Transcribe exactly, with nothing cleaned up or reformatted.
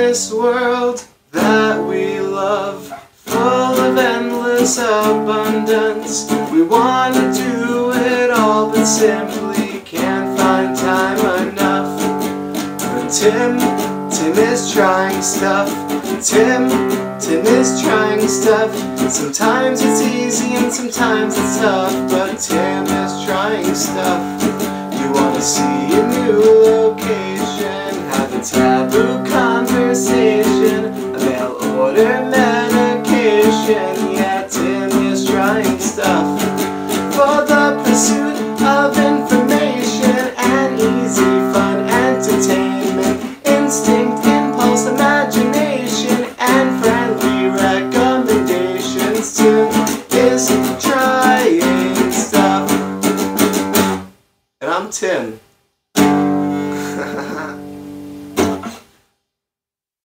this world that we love, full of endless abundance. We want to do it all, but simply can't find time enough. But Tim, Tim is trying stuff. Tim, Tim is trying stuff. Sometimes it's easy and sometimes it's tough, but Tim is trying stuff. You want to see a new location?